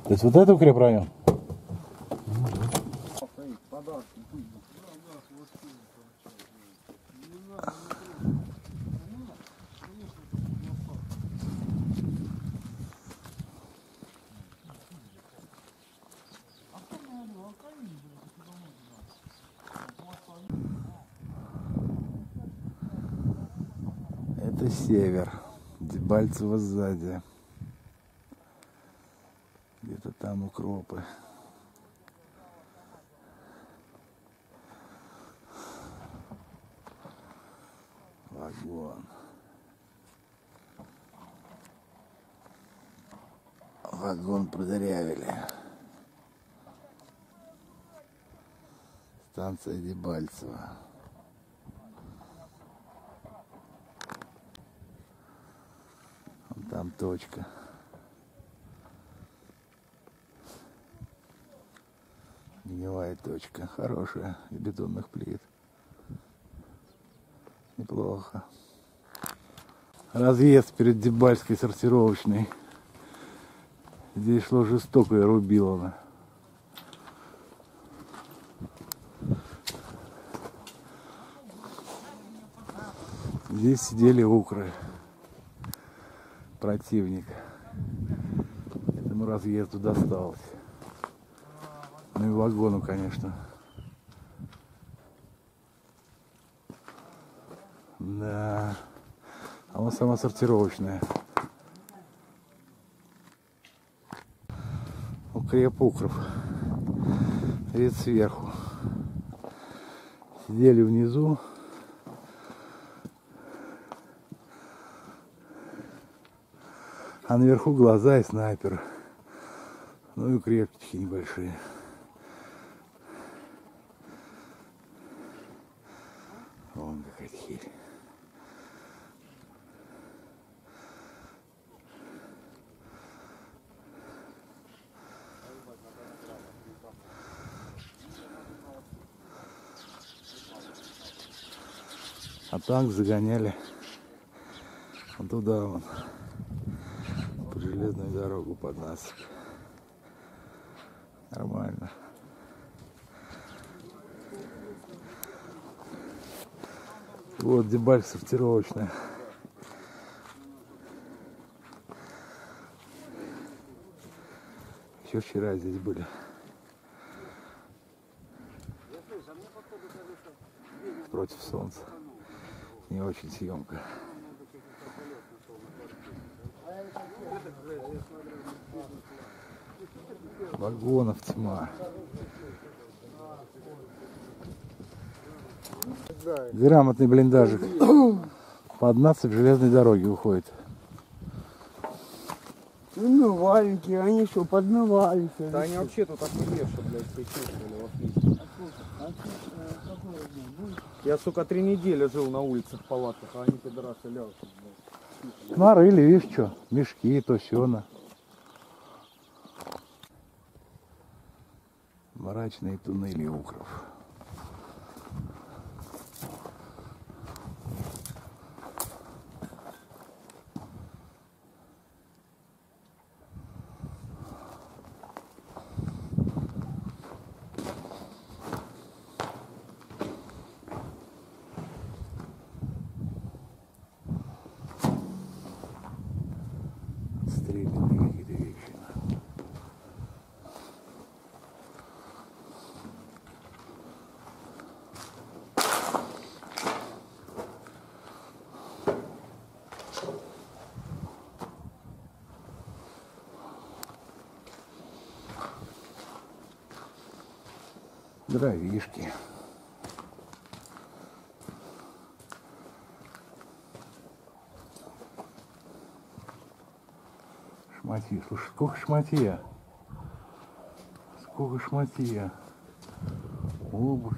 То есть вот это укрепрайон? Это север. Дебальцево сзади. Где-то там укропы. Вагон. Вагон продырявили. Станция Дебальцево. Вон там точка. Гнилая точка. Хорошая. Из бетонных плит. Неплохо. Разъезд перед Дебальской сортировочной. Здесь шло жестокое рубилово. Здесь сидели укры. Противник. Этому разъезду досталось. Ну и вагону, конечно. Да. А вон сама сортировочная. Укреп укров. Вид сверху. Сидели внизу. А наверху глаза и снайпер. Ну и укрепчики небольшие. Вон какая-то херь. А танк загоняли вон туда вон. По железную дорогу под нас. Нормально. Вот Дебальцево сортировочная. Еще вчера здесь были. Против солнца. Не очень съемка. Вагонов тьма. Грамотный блиндажик. Под насыпь железной дороги уходит. Подмывальники, они что, подмывались? Да они вообще тут охуевшие, блядь, причесывали в отлично. Я, сука, 3 недели жил на улицах, в палатках, а они пидорасы ляжут, блядь. Нарыли, видишь, что? Мешки, то сено. Мрачные туннели укров. Отстрелянные какие-то вещи. Дровишки. Шматья. Слушай, сколько шматья? Сколько шматья? Обувь.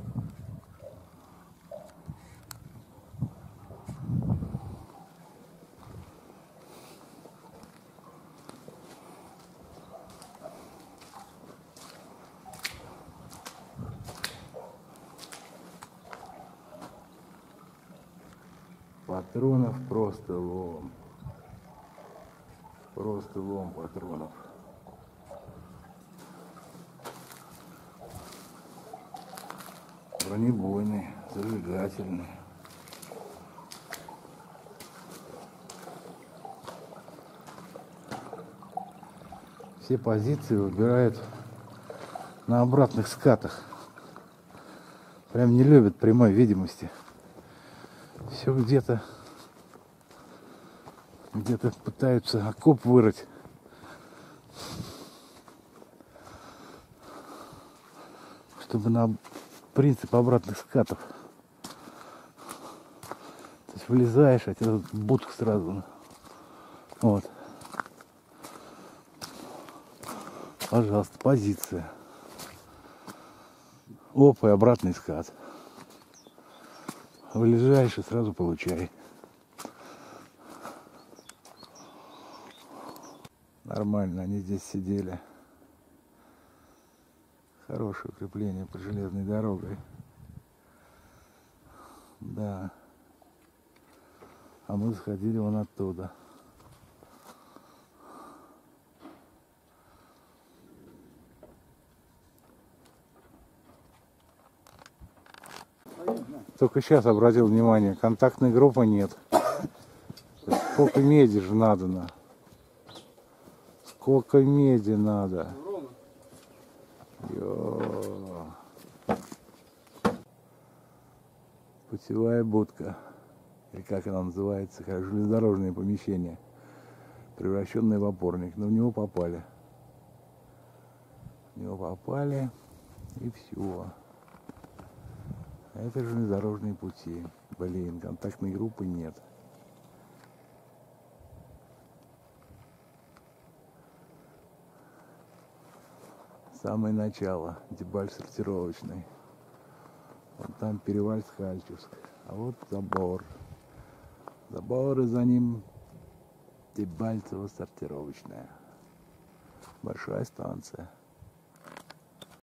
Патронов просто лом. Просто лом патронов. Бронебойный, зажигательный. Все позиции выбирают на обратных скатах. Прям не любят прямой видимости. Все где-то пытаются окоп вырыть. Чтобы на принцип обратных скатов. То есть влезаешь, а тебе тут будка сразу. Вот. Пожалуйста, позиция. Оп, и обратный скат. Влезаешь и сразу получай. Нормально, они здесь сидели. Хорошее укрепление под железной дорогой. Да. А мы сходили вон оттуда. Только сейчас обратил внимание, контактной группы нет. Сколько меди же надо. Сколько меди надо. Йо. Путевая будка, или как она называется, как железнодорожное помещение, превращенное в опорник. Но в него попали. В него попали, и все. Это железнодорожные пути. Блин, контактной группы нет. Самое начало, Дебаль сортировочный. Вот там Перевальск-Хальчевск. А вот забор. Забор, и за ним Дебальцево сортировочная. Большая станция.